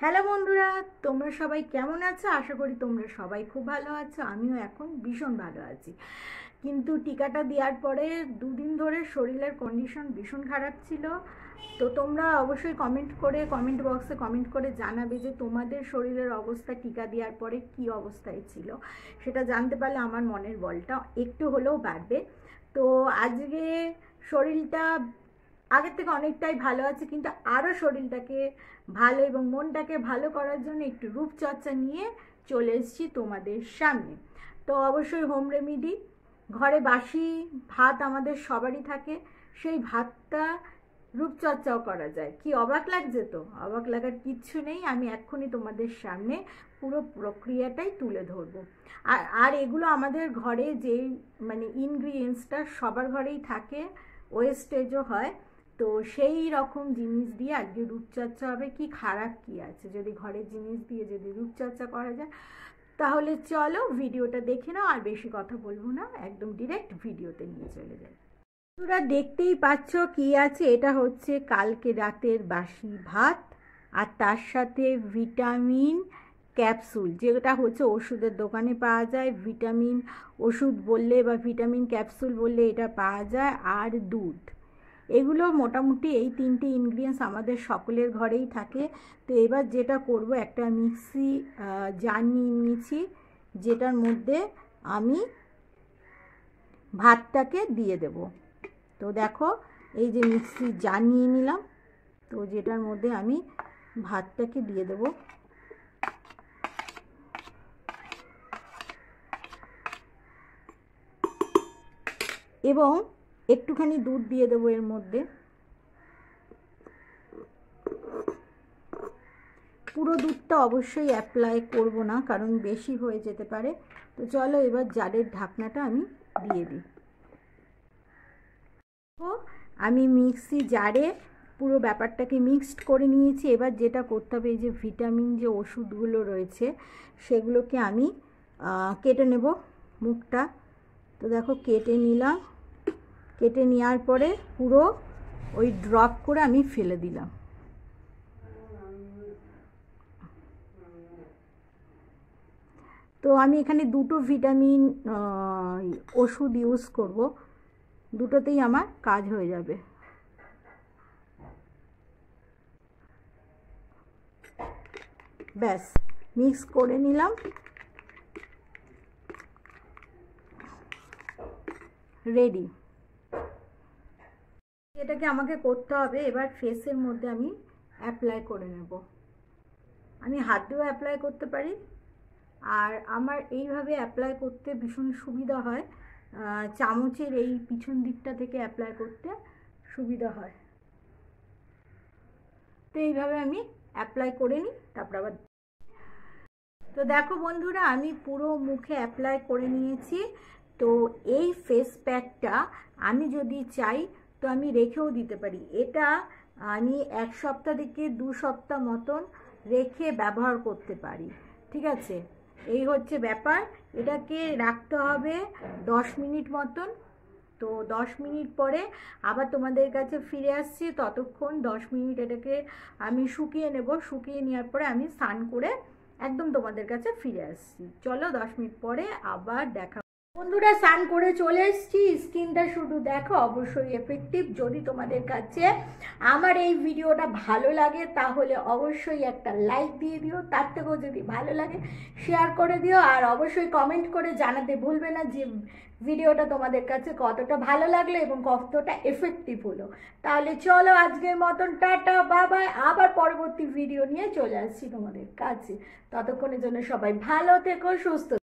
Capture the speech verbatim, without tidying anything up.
Hello বন্ধুরা, তোমরা সবাই কেমন আছো? আশা করি তোমরা সবাই খুব ভালো আছো। আমিও এখন ভীষণ ভালো আছি, কিন্তু টিকাটা দেওয়ার পরে দুদিন ধরে শরীরের কন্ডিশন ভীষণ খারাপ ছিল। তো তোমরা অবশ্যই কমেন্ট করে কমেন্ট বক্সে কমেন্ট করে জানাবে যে তোমাদের শরীরের অবস্থা টিকা দেওয়ার পরে কি অবস্থায় ছিল। সেটা জানতে পারলে আমার মনের বলটা একটু হলেও বাড়বে। তো আজকে শরীরটা আগের থেকে অনেকটাই ভালো আছে, কিন্তু আরও শরীরটাকে ভালো এবং মনটাকে ভালো করার জন্য একটু রূপচর্চা নিয়ে চলে এসেছি তোমাদের সামনে। তো অবশ্যই হোম রেমেডি, ঘরে বাসি ভাত আমাদের সবারই থাকে, সেই ভাতটা রূপচর্চাও করা যায়। কি অবাক লাগছে? তো অবাক লাগার কিচ্ছু নেই, আমি এক্ষুনি তোমাদের সামনে পুরো প্রক্রিয়াটাই তুলে ধরবো। আর আর এগুলো আমাদের ঘরে যেই মানে ইনগ্রিডিয়েন্টসটা সবার ঘরেই থাকে, ওয়েস্টেজও হয়। তো সেই রকম জিনিস দিয়ে আজকে রূপচর্চা হবে। কি খারাপ কি আছে যদি ঘরের জিনিস দিয়ে যদি রূপচর্চা করা যায়? তাহলে চলো ভিডিওটা দেখে নাও। আর বেশি কথা বলবো না, একদম ডিরেক্ট ভিডিওতে নিয়ে চলে যাই। তোমরা দেখতেই পাচ্ছ কি আছে। এটা হচ্ছে কালকে রাতের বাসি ভাত, আর তার সাথে ভিটামিন ক্যাপসুল, যেটা হচ্ছে ওষুধের দোকানে পাওয়া যায়। ভিটামিন ওষুধ বললে বা ভিটামিন ক্যাপসুল বললে এটা পাওয়া যায়, আর দুধ। এগুলো মোটামুটি এই তিনটে ইনগ্রিডিয়েন্টস আমাদের সকলের ঘরেই থাকে। তো এবার যেটা করব, একটা মিক্সি জার নিয়ে নিয়েছি, যেটার মধ্যে আমি ভাতটাকে দিয়ে দেব। তো দেখো, এই যে মিক্সি জার নিয়ে নিলাম, তো যেটার মধ্যে আমি ভাতটাকে দিয়ে দেব। এবং একটুখানি দুধ দিয়ে দেবো এর মধ্যে। পুরো দুধটা অবশ্যই অ্যাপ্লাই করব না, কারণ বেশি হয়ে যেতে পারে। তো চলো এবার জারের ঢাকনাটা আমি দিয়ে দিই। তো আমি মিক্সি জারে পুরো ব্যাপারটাকে মিক্সড করে নিয়েছি। এবার যেটা করতে হবে, এই যে ভিটামিন যে ওষুধগুলো রয়েছে সেগুলোকে আমি কেটে নেব মুখটা। তো দেখো কেটে নিলাম। কেটে নেওয়ার পরে পুরো ওই ড্রপ করে আমি ফেলে দিলাম। তো আমি এখানে দুটো ভিটামিন ওষুধ ইউজ করব, দুটোতেই আমার কাজ হয়ে যাবে। ব্যাস, মিক্স করে নিলাম। রেডি। এটাকে আমাকে করতে হবে এবার ফেসের মধ্যে আমি অ্যাপ্লাই করে নেব। আমি হাত দিয়েও অ্যাপ্লাই করতে পারি, আর আমার এইভাবে অ্যাপ্লাই করতে ভীষণ সুবিধা হয়। চামচের এই পিছন দিকটা থেকে অ্যাপ্লাই করতে সুবিধা হয়। তো এইভাবে আমি অ্যাপ্লাই করে নিই, তারপর আবার। তো দেখো বন্ধুরা, আমি পুরো মুখে অ্যাপ্লাই করে নিয়েছি। তো এই ফেস প্যাকটা আমি যদি চাই তো আমি রেখেও দিতে পারি। এটা আমি এক সপ্তাহ থেকে দু সপ্তাহ মতন রেখে ব্যবহার করতে পারি, ঠিক আছে? এই হচ্ছে ব্যাপার। এটাকে রাখতে হবে দশ মিনিট মতন। তো দশ মিনিট পরে আবার তোমাদের কাছে ফিরে আসছি। ততক্ষণ দশ মিনিট এটাকে আমি শুকিয়ে নেব। শুকিয়ে নেওয়ার পরে আমি স্নান করে একদম তোমাদের কাছে ফিরে আসছি। চলো দশ মিনিট পরে আবার দেখা। বন্ধুরা, স্নান করে চলে এসেছি। স্কিনটা শুধু দেখো, অবশ্যই এফেক্টিভ। যদি তোমাদের কাছে আমার এই ভিডিওটা ভালো লাগে তাহলে অবশ্যই একটা লাইক দিয়ে দিও। তার থেকেও যদি ভালো লাগে শেয়ার করে দিও। আর অবশ্যই কমেন্ট করে জানাতে ভুলবে না যে ভিডিওটা তোমাদের কাছে কতটা ভালো লাগলো এবং কতটা এফেক্টিভ হলো। তাহলে চলো আজকের মতন টাটা, বাই বাই। আবার পরবর্তী ভিডিও নিয়ে চলে আসছি তোমাদের কাছে। ততক্ষণের জন্য সবাই ভালো থেকো, সুস্থ।